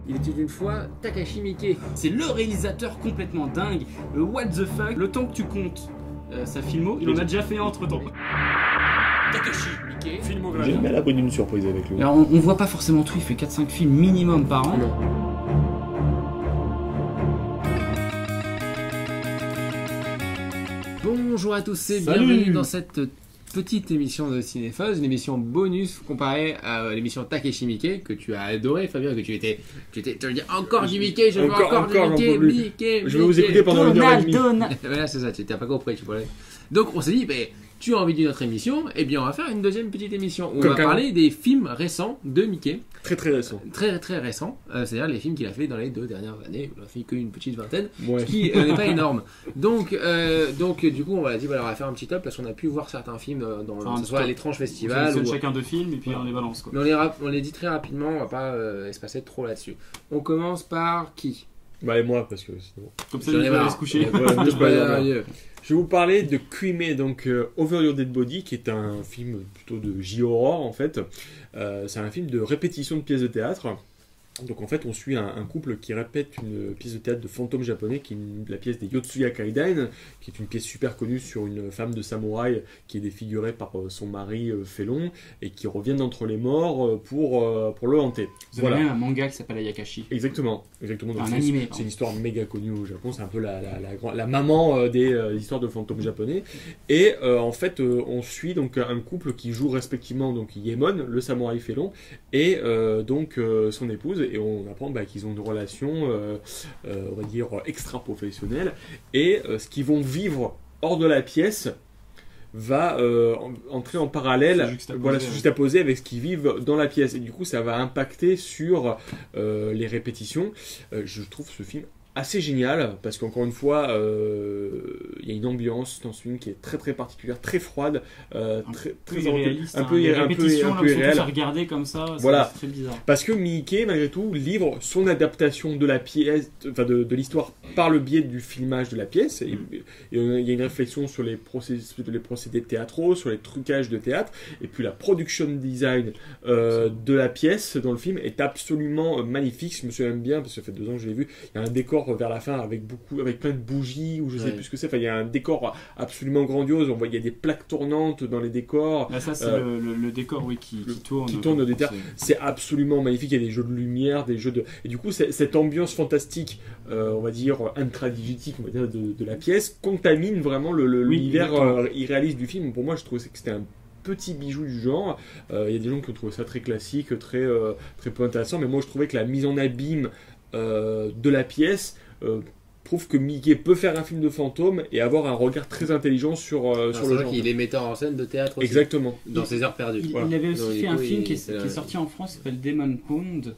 Il était une fois Takashi Miike. C'est le réalisateur complètement dingue. What the fuck. Le temps que tu comptes sa filmo, il en a déjà fait un entre temps. Takashi Miike, filmographie. J'ai mal à une surprise avec lui. Alors on voit pas forcément tout, il fait 4-5 films minimum par an. Non. Bonjour à tous et Salut. bienvenue dans cette petite émission de Cinefuzz, une émission bonus comparée à l'émission Takashi Miike que tu as adoré, Fabien, que tu étais tu veux dire encore du Miike, je veux encore du j'en peux plus. Miike. Je vais vous écouter pendant une heure et demie. Voilà, c'est ça, tu n'as pas compris, tu parlais. Donc on s'est dit, tu as envie d'une autre émission, et bien on va faire une deuxième petite émission où on va parler des films récents de Miike. Très très récent. Très très récents, c'est-à-dire les films qu'il a fait dans les 2 dernières années. Il a fait qu'une petite vingtaine, Ouais. ce qui n'est pas énorme. Donc du coup on va dire, voilà, on va faire un petit top parce qu'on a pu voir certains films dans Enfin, que ce soit à l'étrange festival. On sélectionne Ou... chacun 2 films et puis on les balance quoi. Mais on les dit très rapidement, on va pas espacer trop là-dessus. On commence par qui? Bah et moi parce que sinon... Comme ça, J'en il ai va aller marre. se coucher. Voilà, je peux aller dormir. Mieux. Je vais vous parler de Kuime, donc Over Your Dead Body, qui est un film plutôt de J-horror en fait. C'est un film de répétition de pièces de théâtre. Donc en fait, on suit un couple qui répète une pièce de théâtre de fantôme japonais, qui est la pièce des Yotsuya Kaidan, qui est une pièce super connue sur une femme de samouraï qui est défigurée par son mari félon et qui revient d'entre les morts pour le hanter. Vous avez un manga qui s'appelle Ayakashi. Exactement. Donc, Un animé. c'est une histoire méga connue au Japon, c'est un peu la maman des histoires de fantômes japonais. Et en fait, on suit donc un couple qui joue respectivement donc Yemon, le samouraï félon, et donc son épouse. Et on apprend qu'ils ont une relation, on va dire, extra-professionnelle. Et ce qu'ils vont vivre hors de la pièce va entrer en parallèle, se juxtaposer avec ce qu'ils vivent dans la pièce. Et du coup, ça va impacter sur les répétitions. Je trouve ce film assez génial, parce qu'encore une fois, il y a une ambiance dans ce film qui est très très particulière, très froide, très irréaliste, un peu irréel. À regarder comme ça, voilà. c'est très bizarre. Parce que Miike, malgré tout, livre son adaptation de la pièce, enfin de l'histoire par le biais du filmage de la pièce. Et il y a une réflexion sur les procédés théâtraux, sur les trucages de théâtre, et puis la production design de la pièce dans le film est absolument magnifique. Je me souviens bien, parce que ça fait 2 ans que je l'ai vu, il y a un décor vers la fin avec plein de bougies, ou je sais plus ce que c'est. Enfin, il y a un décor absolument grandiose. On voit, il y a des plaques tournantes dans les décors. Là, ça, c'est le décor, oui, qui tourne. Qui tourne des terres. C'est absolument magnifique. Il y a des jeux de lumière, des jeux de. Et du coup, cette ambiance fantastique, on va dire intradigétique, on va dire de la pièce, contamine vraiment l'univers irréaliste du film. Pour moi, je trouvais que c'était un petit bijou du genre. Il y a des gens qui ont trouvé ça très classique, très peu intéressant. Mais moi, je trouvais que la mise en abîme de la pièce prouve que Miike peut faire un film de fantôme et avoir un regard très intelligent sur le genre. Il est metteur en scène de théâtre aussi. Exactement. Dans ses heures perdues. Il avait aussi fait un film qui est sorti en France, qui s'appelle Demon Pound,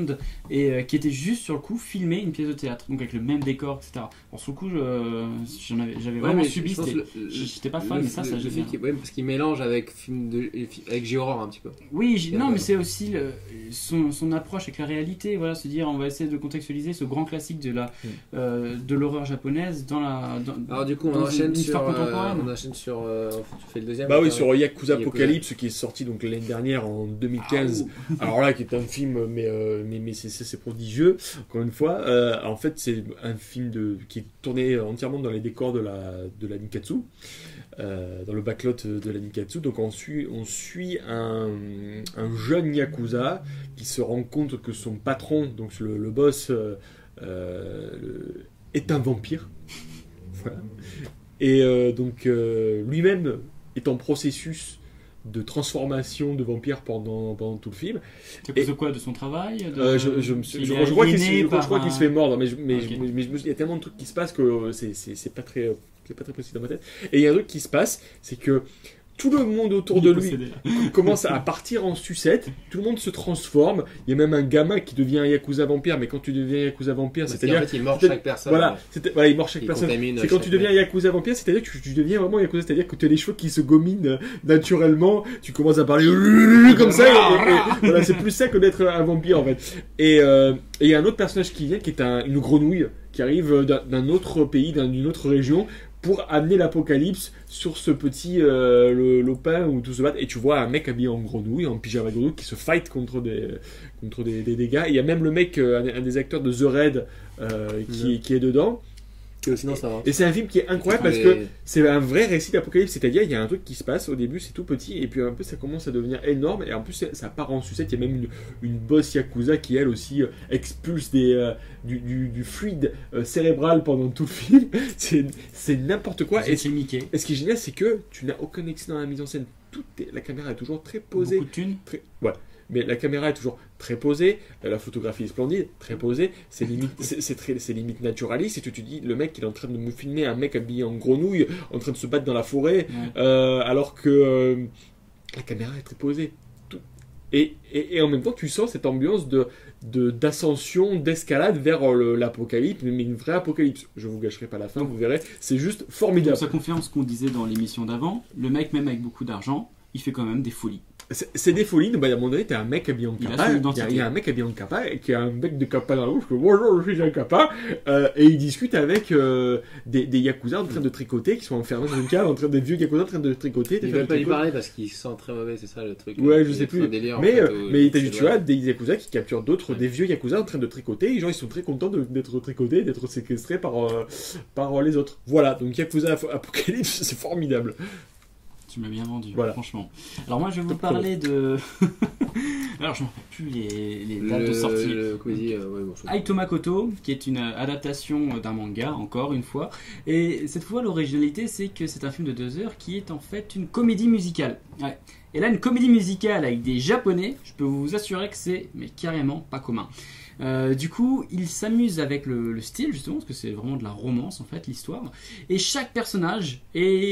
et qui était juste sur le coup filmé une pièce de théâtre, donc avec le même décor, etc. Alors sur le coup, j'avais vraiment subi, j'étais pas fan, mais ça j'ai fait. Oui, parce qu'il mélange avec J-horror un petit peu. Oui, non, mais c'est aussi son approche avec la réalité, voilà, se dire on va essayer de contextualiser ce grand classique de l'horreur japonaise alors du coup on enchaîne sur tu fais le deuxième. Bah oui, sur Yakuza Apocalypse qui est sorti donc l'année dernière en 2015. Alors là qui est un film mais c'est prodigieux encore une fois. En fait c'est un film qui est tourné entièrement dans les décors de la Nikkatsu. Dans le backlot de la Nikkatsu. Donc on suit un jeune Yakuza qui se rend compte que son patron, donc le boss, est un vampire. Voilà. Et donc lui-même est en processus de transformation de vampire pendant tout le film. C'est à cause de quoi? De son travail? Je crois qu'il se fait mordre, mais il y a tellement de trucs qui se passent que c'est pas très précis dans ma tête. Et il y a un truc qui se passe, c'est que tout le monde autour de lui commence à partir en sucette, tout le monde se transforme, il y a même un gamin qui devient un Yakuza vampire, mais quand tu deviens Yakuza vampire, c'est-à-dire... En fait, il mord chaque personne. Voilà, il mord chaque personne. C'est quand tu deviens Yakuza vampire, c'est-à-dire que tu deviens vraiment Yakuza, c'est-à-dire que tu as les cheveux qui se gominent naturellement, tu commences à parler comme ça, et voilà, c'est plus ça que d'être un vampire en fait. Et il y a un autre personnage qui vient, qui est une grenouille, qui arrive d'un autre pays, d'une autre région, pour amener l'apocalypse sur ce petit lopin où tout se bat. Et tu vois un mec habillé en grenouille, en pyjama grenouille, qui se fight contre des dégâts. Et il y a même le mec, un des acteurs de The Raid, qui est dedans. Sinon, ça va. Et c'est un film qui est incroyable parce que c'est un vrai récit d'apocalypse, c'est-à-dire il y a un truc qui se passe au début, c'est tout petit et puis un peu ça commence à devenir énorme et en plus ça part en sucette. Il y a même une boss yakuza qui elle aussi expulse du fluide cérébral pendant tout le film. C'est n'importe quoi. Et c'est Mickey. Et ce qui est génial, c'est que tu n'as aucun excès dans la mise en scène. La caméra est toujours très posée. Beaucoup de thunes. Ouais. Mais la caméra est toujours très posée, la photographie est splendide, très posée, c'est limite naturaliste. Et tu te dis, le mec il est en train de me filmer un mec habillé en grenouille, en train de se battre dans la forêt, alors que la caméra est très posée. Et en même temps, tu sens cette ambiance d'ascension, d'escalade vers l'apocalypse, mais une vraie apocalypse. Je vous gâcherai pas la fin, vous verrez, c'est juste formidable. Donc ça confirme ce qu'on disait dans l'émission d'avant, le mec même avec beaucoup d'argent, il fait quand même des folies. C'est des folies, donc à un moment donné, t'as un mec habillé en kappa, il y a un mec habillé en kappa, qui a un bec de kappa dans la bouche, que bonjour, je suis un kappa, et il discute avec des yakuza en train de tricoter, qui sont enfermés dans une cave, des vieux yakuza en train de tricoter. Il ne veut pas y parler parce qu'il sent très mauvais, c'est ça le truc. Ouais, je sais plus. Mais tu as des yakuza qui capturent des vieux yakuza en train de tricoter, et les gens ils sont très contents d'être tricotés, d'être séquestrés par les autres. Voilà, donc Yakuza Apocalypse, c'est formidable. Tu m'as bien vendu, franchement. Alors moi je vais vous parler de... Alors je ne me rappelle plus les dates de sortie. Aito Makoto, qui est une adaptation d'un manga, encore une fois. Et cette fois l'originalité c'est que c'est un film de 2 heures qui est en fait une comédie musicale. Ouais. Et là une comédie musicale avec des japonais, je peux vous assurer que c'est carrément pas commun. Du coup, il s'amuse avec le style justement parce que c'est vraiment de la romance en fait l'histoire. Et chaque personnage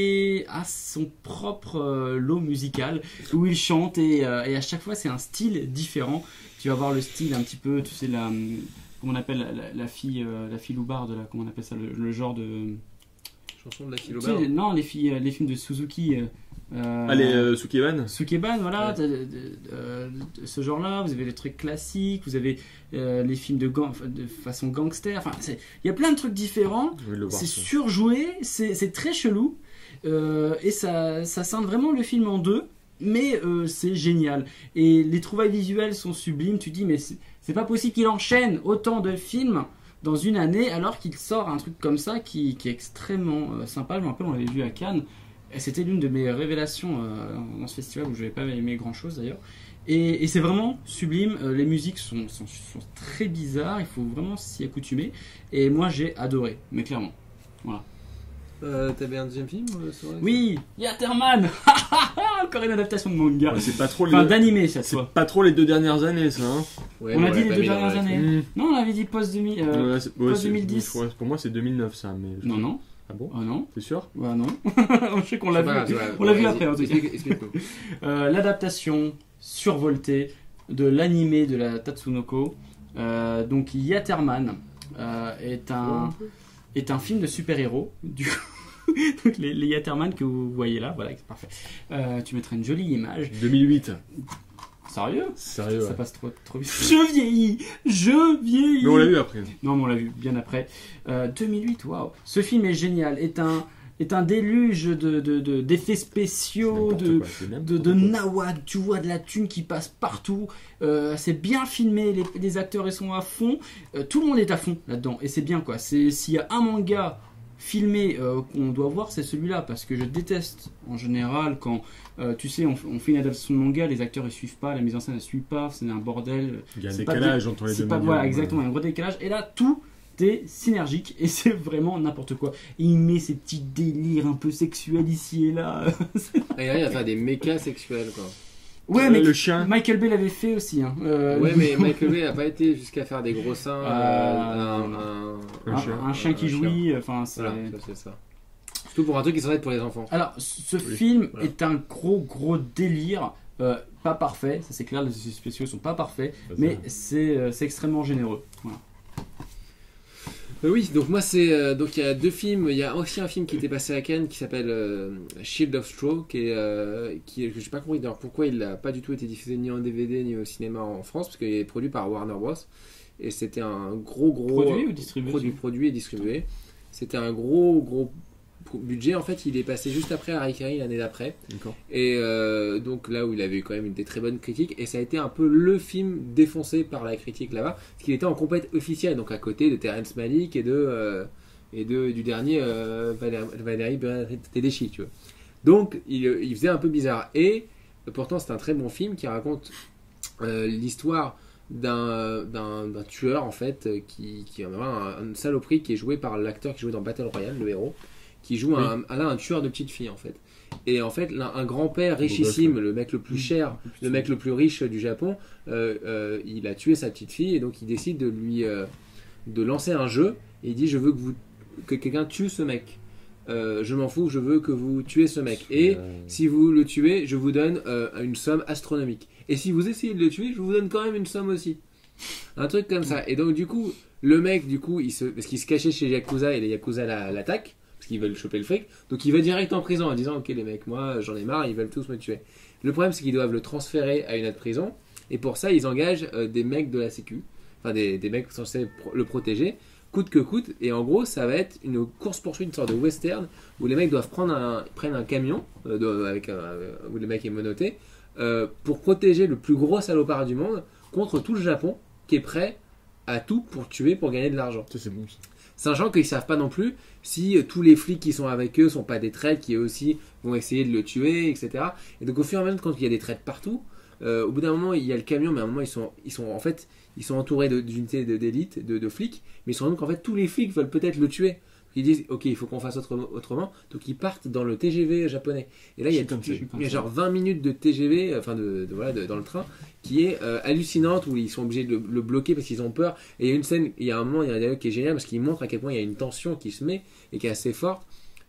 a son propre lot musical où il chante et à chaque fois c'est un style différent. Tu vas voir le style un petit peu, tu sais comment on appelle la fille loubarde là, comment on appelle ça le genre de chanson de la fille loubarde. Non, les films de Suzuki. Allez, Sukeban, voilà, ce genre-là. Vous avez les trucs classiques, vous avez les films de façon gangster. Enfin, il y a plein de trucs différents. C'est surjoué, c'est très chelou, et ça scinde vraiment le film en deux. Mais c'est génial. Et les trouvailles visuelles sont sublimes. Tu dis, mais c'est pas possible qu'il enchaîne autant de films dans une année alors qu'il sort un truc comme ça qui est extrêmement sympa. Je me rappelle, on l'avait vu à Cannes. Et c'était l'une de mes révélations dans ce festival où je n'avais pas aimé grand chose d'ailleurs. Et c'est vraiment sublime. Les musiques sont très bizarres. Il faut vraiment s'y accoutumer. Et moi j'ai adoré, mais clairement. Voilà. T'avais un deuxième film Oui, Yaterman. Encore une adaptation de manga. Ouais, c'est pas trop d'animé cette fois. C'est pas trop les 2 dernières années ça. Hein. Ouais, on a dit les 2 dernières années. Non, on avait dit post-2010. Pour moi c'est 2009 ça. Mais non. Ah bon? Ah non. T'es sûr? Ah non. Je sais qu'on l'a vu. On l'a vu après en tout cas. L'adaptation survoltée de l'animé de la Tatsunoko. Donc Yaterman est un film de super-héros. Donc les Yaterman que vous voyez là, voilà, c'est parfait. Tu mettras une jolie image. 2008. Sérieux, ça ouais. Passe trop vite. Je vieillis. Mais on l'a vu après. Non, mais on l'a vu bien après. 2008, waouh. Ce film est génial. Est un déluge d'effets spéciaux, de nawak. Tu vois de la thune qui passe partout. C'est bien filmé. Les acteurs ils sont à fond. Tout le monde est à fond là-dedans. Et c'est bien quoi. S'il y a un manga filmé qu'on doit voir, c'est celui-là, parce que je déteste en général quand tu sais on fait une adaptation de manga, les acteurs ils suivent pas, la mise en scène elle suit pas, c'est un bordel. Il y a un décalage entre les deux. Voilà, exactement, il y a un gros décalage. Et là tout est synergique et c'est vraiment n'importe quoi. Et il met ces petits délires un peu sexuels ici et là. Et là, il va faire des mécas sexuels quoi. Ouais, mais le chien. Michael Bay l'avait fait aussi. Hein. Ouais, mais Michael Bay n'a pas été jusqu'à faire des gros seins. Un chien qui jouit. Enfin, voilà, c'est ça. Surtout pour un truc qui serait pour les enfants. Alors, ce film est un gros délire. Pas parfait, ça c'est clair, les effets spéciaux sont pas parfaits, mais c'est extrêmement généreux. Voilà. Oui, donc moi c'est donc il y a 2 films, il y a aussi un film qui était passé à Cannes qui s'appelle Shield of Straw que j'ai pas compris d'ailleurs pourquoi il n'a pas du tout été diffusé ni en DVD ni au cinéma en France parce qu'il est produit par Warner Bros et c'était un gros produit ou distribué produit et distribué. C'était un gros budget, en fait, il est passé juste après Harry Carey l'année d'après. Et donc là où il avait eu quand même une des très bonnes critiques, et ça a été un peu le film défoncé par la critique là-bas, parce qu'il était en compète officielle, donc à côté de Terrence Malick et du dernier Valérie Tedeschi, tu vois. Donc il faisait un peu bizarre. Et pourtant c'est un très bon film qui raconte l'histoire d'un tueur en fait qui a vraiment une saloperie, qui est joué par l'acteur qui jouait dans Battle Royale, le héros, qui joue un tueur de petites filles en fait. Et en fait un grand-père richissime, le mec le plus cher, le mec le plus riche du Japon, il a tué sa petite fille, et donc il décide de lancer un jeu, et il dit je veux que quelqu'un tue ce mec. Je m'en fous, je veux que vous tuez ce mec. Et si vous le tuez, je vous donne une somme astronomique. Et si vous essayez de le tuer, je vous donne quand même une somme aussi. Un truc comme ça. Et donc du coup, le mec, parce qu'il se cachait chez Yakuza, et les Yakuza l'attaquent, parce qu'ils veulent choper le fric. Donc il va direct en prison en disant ok les mecs, moi j'en ai marre, ils veulent tous me tuer. Le problème c'est qu'ils doivent le transférer à une autre prison. Et pour ça, ils engagent des mecs de la sécu. Enfin des mecs censés le protéger. Coûte que coûte, et en gros ça va être une course-poursuite, une sorte de western où les mecs doivent prennent un camion où le mec est menotté pour protéger le plus gros salopard du monde contre tout le Japon qui est prêt à tout pour tuer, pour gagner de l'argent. Ça, c'est bon ça. Sachant qu'ils savent pas non plus si tous les flics qui sont avec eux sont pas des traites qui eux aussi vont essayer de le tuer, etc. Et donc au fur et à mesure, quand il y a des traites partout, au bout d'un moment il y a le camion, mais à un moment ils sont entourés d'unités d'élite, de flics, mais ils se rendent compte qu'en fait tous les flics veulent peut-être le tuer. Ils disent ok, il faut qu'on fasse autrement, donc ils partent dans le TGV japonais. Et là il y a genre 20 minutes de TGV, dans le train, qui est hallucinante, où ils sont obligés de le bloquer parce qu'ils ont peur. Et il y a une scène, il y a un moment, il y a un dialogue qui est génial parce qu'il montre à quel point il y a une tension qui se met et qui est assez forte.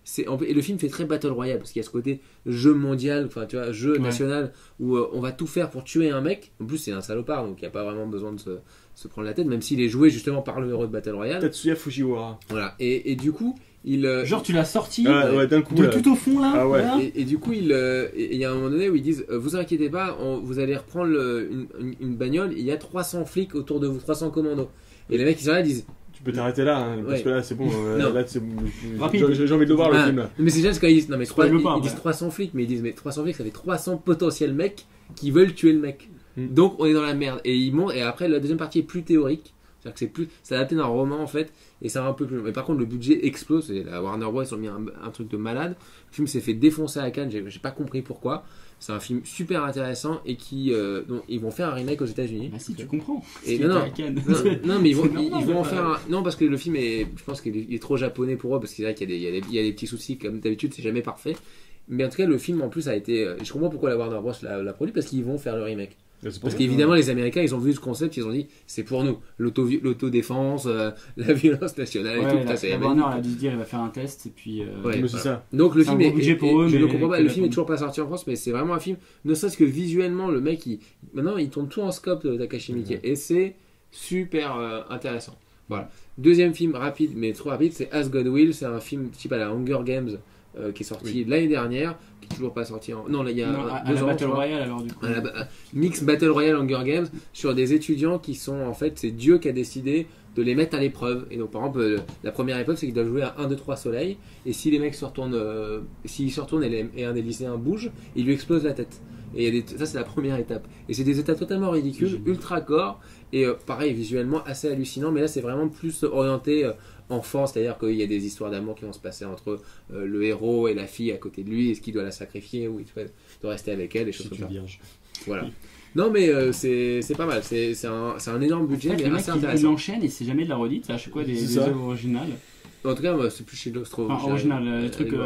Et le film fait très Battle Royale parce qu'il y a ce côté jeu mondial, enfin tu vois, jeu national où on va tout faire pour tuer un mec. En plus c'est un salopard, donc il n'y a pas vraiment besoin de se prendre la tête, même s'il est joué justement par le héros de Battle Royale, Tatsuya Fujiwara. Voilà. Et du coup genre tu l'as sorti d'un coup, tout au fond là, voilà. Et du coup il y a un moment donné où ils disent vous inquiétez pas, vous allez reprendre une bagnole, il y a 300 flics autour de vous, 300 commandos. Et les mecs qui sont là disent tu peux t'arrêter là, hein, parce que là c'est bon. Là, j'ai envie de le voir le film. Mais c'est juste quand ils disent non mais ils disent 300 flics, mais ils disent mais 300 flics ça fait 300 potentiels mecs qui veulent tuer le mec. Donc on est dans la merde. Et ils montent, et après la deuxième partie est plus théorique, c'est-à-dire que c'est adapté d'un roman en fait, et ça va un peu plus. Mais par contre le budget explose. La Warner Bros ils ont mis un truc de malade. Le film s'est fait défoncer à Cannes, j'ai pas compris pourquoi. C'est un film super intéressant et dont ils vont faire un remake aux États-Unis. Bah si, tu comprends. Et non, mais ils vont en faire un. Non, parce que le film je pense qu'il est trop japonais pour eux, parce qu'il y a des petits soucis, comme d'habitude, c'est jamais parfait. Mais en tout cas, le film en plus a été. Je comprends pourquoi la Warner Bros l'a produit, parce qu'ils vont faire le remake. Parce qu'évidemment, les Américains, ils ont vu ce concept, ils ont dit c'est pour nous. L'autodéfense, la violence nationale et tout. La Warner a dû se dire il va faire un test et puis. C'est ça. Donc le film budget pour eux, je ne comprends pas. Le film est toujours pas sorti en France, mais c'est vraiment un film. Ne serait-ce que visuellement, le mec, maintenant, il tourne tout en scope de Takashi Miike, et c'est super intéressant. Voilà. Deuxième film rapide, mais trop rapide, c'est As God Will. C'est un film type à la Hunger Games. Qui est sorti l'année dernière, qui est toujours pas sorti non là il y a à la Battle Royale alors du coup mix Battle Royale Hunger Games sur des étudiants qui sont en fait, c'est Dieu qui a décidé de les mettre à l'épreuve. Et donc par exemple la première épreuve c'est qu'ils doivent jouer à 1, 2, 3 soleil, et si les mecs se retournent s'ils se retournent et un des lycéens bouge, il lui explose la tête. Et ça c'est la première étape, et c'est des étapes totalement ridicules, ultra gore, et pareil visuellement assez hallucinant. Mais là c'est vraiment plus orienté enfant, c'est-à-dire qu'il y a des histoires d'amour qui vont se passer entre le héros et la fille à côté de lui, est-ce qu'il doit la sacrifier ou il doit rester avec elle, des choses comme ça. Voilà. Non mais c'est pas mal, c'est un énorme budget, mais assez intéressant. Il enchaîne et c'est jamais de la redite, c'est à chaque fois des œuvres originales. En tout cas c'est plus chez l'Ostro. Original, les trucs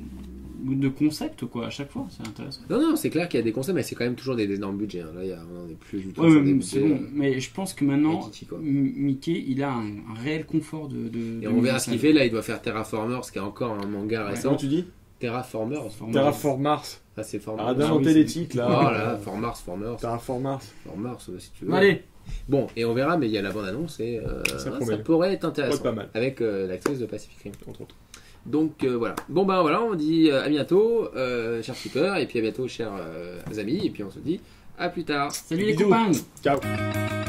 de concept quoi, à chaque fois, c'est intéressant. Non, c'est clair qu'il y a des concepts, mais c'est quand même toujours des énormes budgets. Là, on n'est plus du tout. C'est bon, mais je pense que maintenant, Miike, il a un réel confort et on verra ce qu'il fait. Là, il doit faire Terraformers, ce qui est encore un manga récent. Comment tu dis Terraformers. Terraformars. Ah, c'est Formers. Ah, d'inventer les titres là. Voilà, Formers. Terraformars. Formers, si tu veux. Allez. Bon, et on verra, mais il y a la bande-annonce et ça pourrait être intéressant. Pas mal. Avec l'actrice de Pacific Rim, entre autres. Donc voilà. Bon ben voilà, on dit à bientôt, chers tipeurs, et puis à bientôt, chers amis, et puis on se dit à plus tard. Salut les copains. Ciao.